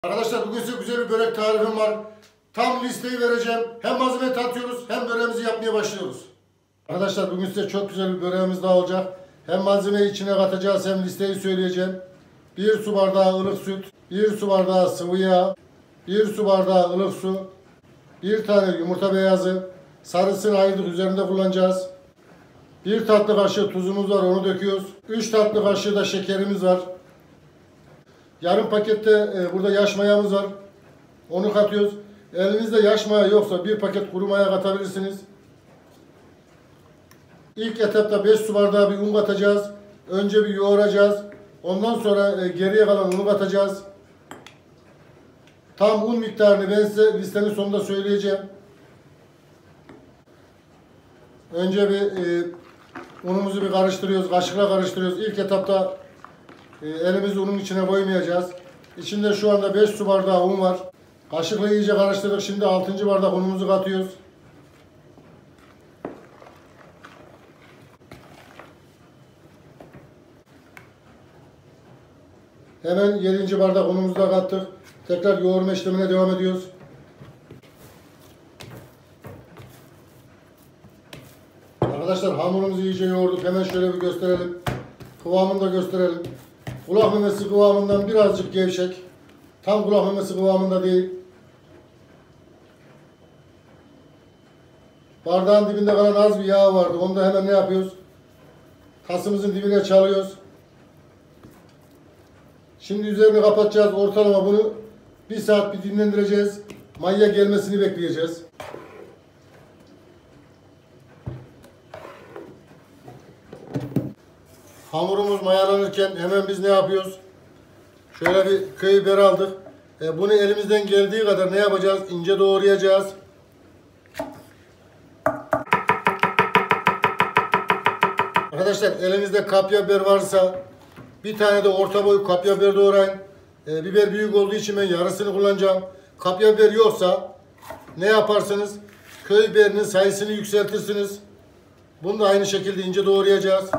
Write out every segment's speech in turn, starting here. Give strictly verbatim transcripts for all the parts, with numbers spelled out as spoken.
Arkadaşlar bugün size güzel bir börek tarifim var. Tam listeyi vereceğim. Hem malzeme tartıyoruz hem böreğimizi yapmaya başlıyoruz. Arkadaşlar bugün size çok güzel bir böreğimiz daha olacak. Hem malzemeyi içine katacağız hem listeyi söyleyeceğim. bir su bardağı ılık süt, bir su bardağı sıvı yağ, bir su bardağı ılık su, bir tane yumurta beyazı, sarısını ayırdık üzerinde kullanacağız. bir tatlı kaşığı tuzumuz var, onu döküyoruz. üç tatlı kaşığı da şekerimiz var. Yarım pakette e, burada yaş mayamız var. Onu katıyoruz. Elinizde yaş maya yoksa bir paket kuru maya katabilirsiniz. İlk etapta beş su bardağı bir un katacağız. Önce bir yoğuracağız. Ondan sonra e, geriye kalan unu katacağız. Tam un miktarını ben size listenin sonunda söyleyeceğim. Önce bir e, unumuzu bir karıştırıyoruz. Kaşıkla karıştırıyoruz. İlk etapta e, elimizi unun içine koymayacağız. İçinde şu anda beş su bardağı un var. Kaşıkla iyice karıştırdık. Şimdi altıncı bardak unumuzu katıyoruz. Hemen yedinci bardak unumuzu da kattık. Tekrar yoğurma işlemine devam ediyoruz. Arkadaşlar hamurumuzu iyice yoğurduk. Hemen şöyle bir gösterelim. Kıvamını da gösterelim. Kulak memesi kıvamından birazcık gevşek. Tam kulak memesi kıvamında değil. Bardağın dibinde kalan az bir yağ vardı. Onu da hemen ne yapıyoruz? Kasımızın dibine çalıyoruz. Şimdi üzerini kapatacağız. Ortalama bunu bir saat bir dinlendireceğiz. Maya gelmesini bekleyeceğiz. Hamurumuz mayalanırken hemen biz ne yapıyoruz? Şöyle bir köy biberi aldık. E, bunu elimizden geldiği kadar ne yapacağız? İnce doğrayacağız. Arkadaşlar elinizde kapya biber varsa bir tane de orta boy kapya biber doğrayın. E, biber büyük olduğu için ben yarısını kullanacağım. Kapya biber yoksa ne yaparsınız? Köy biberinin sayısını yükseltirsiniz. Bunu da aynı şekilde ince doğrayacağız.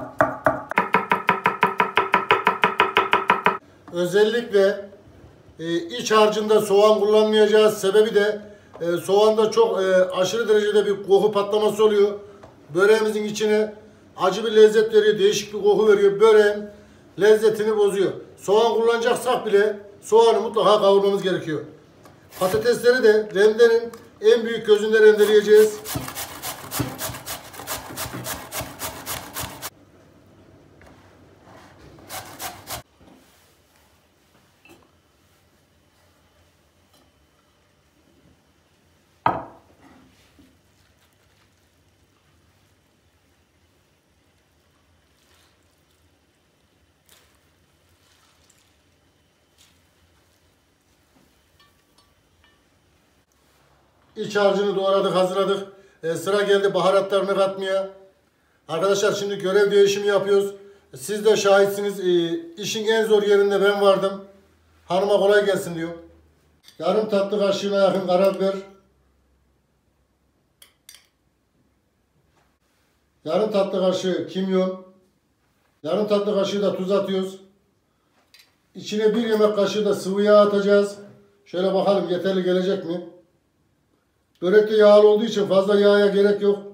Özellikle e, iç harcında soğan kullanmayacağız. Sebebi de e, soğanda çok e, aşırı derecede bir koku patlaması oluyor. Böreğimizin içine acı bir lezzet veriyor, değişik bir koku veriyor. Böreğin lezzetini bozuyor. Soğan kullanacaksak bile soğanı mutlaka kavurmamız gerekiyor. Patatesleri de rendenin en büyük gözünde rendeleyeceğiz. İç harcını doğradık, hazırladık. E, sıra geldi baharatlarını katmaya. Arkadaşlar şimdi görev değişimi yapıyoruz. Siz de şahitsiniz. E, işin en zor yerinde ben vardım. Hanıma kolay gelsin diyor. Yarım tatlı kaşığına yakın karabiber. Yarım tatlı kaşığı kimyon. Yarım tatlı kaşığı da tuz atıyoruz. İçine bir yemek kaşığı da sıvı yağ atacağız. Şöyle bakalım yeterli gelecek mi? Börekte yağlı olduğu için fazla yağa gerek yok.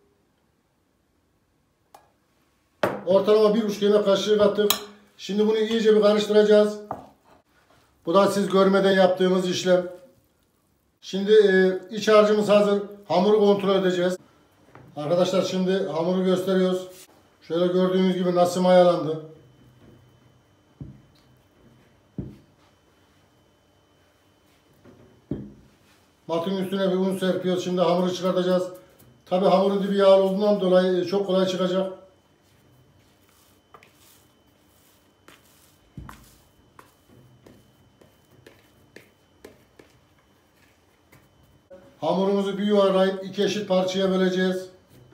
Ortalama bir buçuk yemek kaşığı kattık. Şimdi bunu iyice bir karıştıracağız. Bu da siz görmeden yaptığımız işlem. Şimdi e, iç harcımız hazır. Hamuru kontrol edeceğiz. Arkadaşlar şimdi hamuru gösteriyoruz. Şöyle gördüğünüz gibi nasıl mayalandı. Matın üstüne bir un serpiyoruz. Şimdi hamuru çıkartacağız. Tabi hamurun dibi yağlı olduğundan dolayı çok kolay çıkacak. Hamurumuzu bir yuvarlayıp iki eşit parçaya böleceğiz.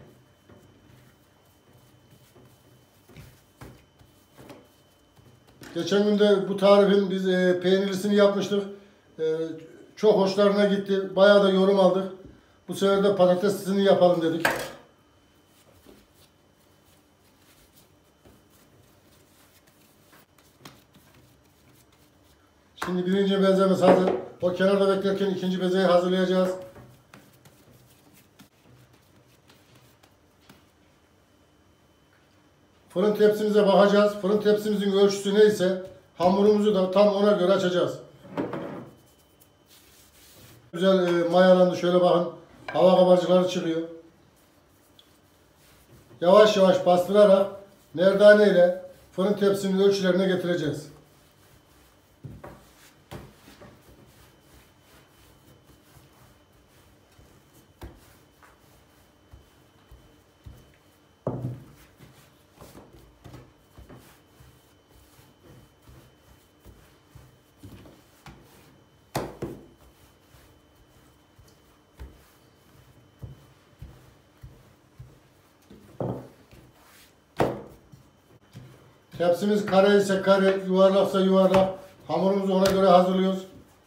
Geçen gün de bu tarifin biz e, peynirlisini yapmıştık. E, çok hoşlarına gitti. Bayağı da yorum aldık. Bu sefer de patateslisini yapalım dedik. Şimdi birinci bezemiz hazır. O kenarda beklerken ikinci bezeyi hazırlayacağız. Fırın tepsimize bakacağız. Fırın tepsimizin ölçüsü neyse hamurumuzu da tam ona göre açacağız. Güzel e, mayalandı. Şöyle bakın. Hava kabarcıkları çıkıyor. Yavaş yavaş bastırarak merdane ile fırın tepsinin ölçülerine getireceğiz. Tepsimiz kare ise kare, yuvarlaksa yuvarlak. Hamurumuzu ona göre hazırlıyoruz.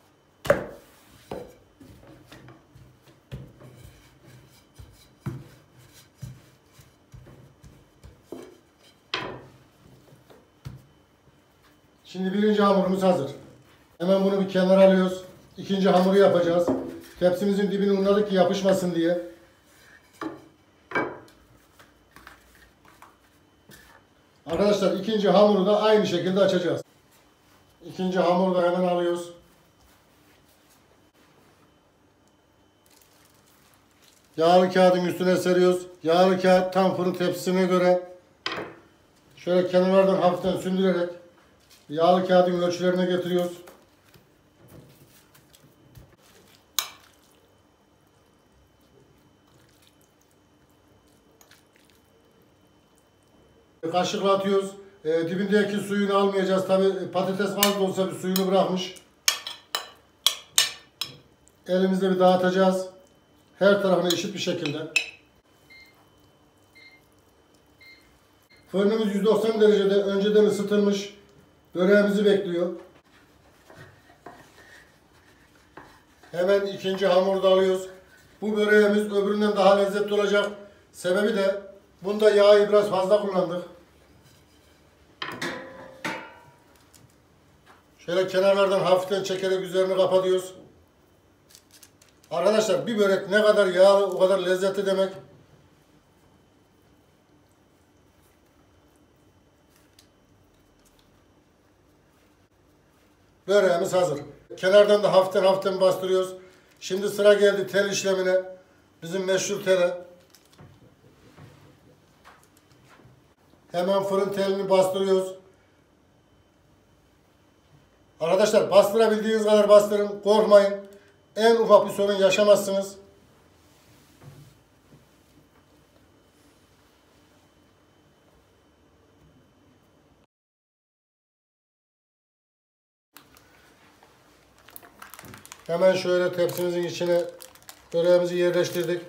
Şimdi birinci hamurumuz hazır. Hemen bunu bir kenara alıyoruz. İkinci hamuru yapacağız. Tepsimizin dibini unladık ki yapışmasın diye. Arkadaşlar ikinci hamuru da aynı şekilde açacağız. İkinci hamuru da hemen alıyoruz. Yağlı kağıdın üstüne seriyoruz. Yağlı kağıt tam fırın tepsisine göre şöyle kenarlardan hafiften sündürerek yağlı kağıdın ölçülerine getiriyoruz. Kaşıkla atıyoruz. E, dibindeki suyunu almayacağız. Tabi patates az da olsa bir suyunu bırakmış. Elimizle bir dağıtacağız. Her tarafına eşit bir şekilde. Fırınımız yüz doksan derecede önceden ısıtılmış. Böreğimizi bekliyor. Hemen ikinci hamuru da alıyoruz. Bu böreğimiz öbüründen daha lezzetli olacak. Sebebi de bunda yağı biraz fazla kullandık. Şöyle kenarlardan hafiften çekerek üzerini kapatıyoruz. Arkadaşlar bir börek ne kadar yağlı o kadar lezzetli demek. Böreğimiz hazır. Kenardan da hafiften hafiften bastırıyoruz. Şimdi sıra geldi tel işlemine. Bizim meşhur tele. Hemen fırın telini bastırıyoruz. Arkadaşlar bastırabildiğiniz kadar bastırın. Korkmayın. En ufak bir sorun yaşamazsınız. Hemen şöyle tepsimizin içine böreğimizi yerleştirdik.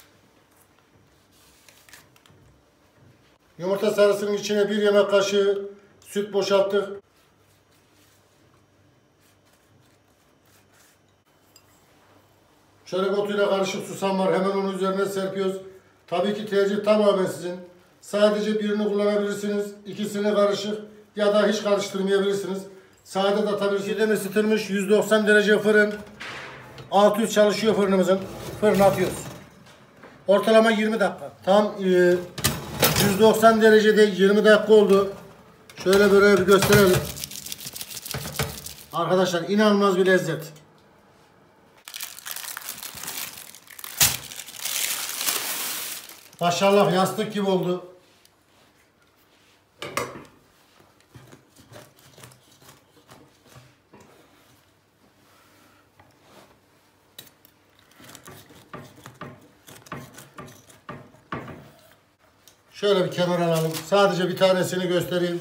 Yumurta sarısının içine bir yemek kaşığı süt boşalttık. Çörek otuyla karışık susam var. Hemen onun üzerine serpiyoruz. Tabii ki tercih tamamen sizin. Sadece birini kullanabilirsiniz. İkisini karışık ya da hiç karıştırmayabilirsiniz. Sade de atabilirsiniz. Önceden ısıtılmış yüz doksan derece fırın. altı yüz çalışıyor fırınımızın. Fırına atıyoruz. Ortalama yirmi dakika. Tam e, yüz doksan derecede yirmi dakika oldu. Şöyle böyle bir gösterelim. Arkadaşlar inanılmaz bir lezzet. Maşallah yastık gibi oldu. Şöyle bir kenara alalım. Sadece bir tanesini göstereyim.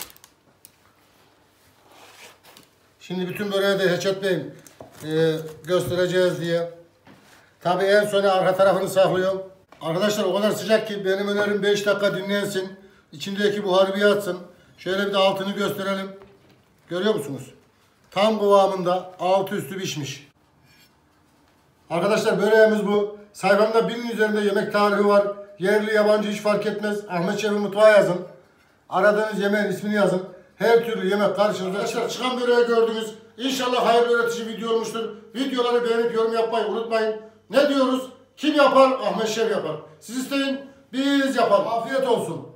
Şimdi bütün böreği de reçetleyin e, göstereceğiz diye. Tabii en sona arka tarafını saklıyorum. Arkadaşlar o kadar sıcak ki benim önerim beş dakika dinlensin. İçindeki buharı bir yatsın. Şöyle bir de altını gösterelim. Görüyor musunuz? Tam kıvamında altı üstü pişmiş. Arkadaşlar böreğimiz bu. Sayfamda binin üzerinde yemek tarifi var. Yerli yabancı hiç fark etmez. Ahmet Şef'in mutfağı yazın. Aradığınız yemeğin ismini yazın. Her türlü yemek karşınızda. Arkadaşlar çıkan böreği gördünüz. İnşallah hayırlı öğretici video olmuştur. Videoları beğenip yorum yapmayı unutmayın. Ne diyoruz? Kim yapar? Ahmet Şef yapar. Siz isteyin, biz yapalım. Afiyet olsun.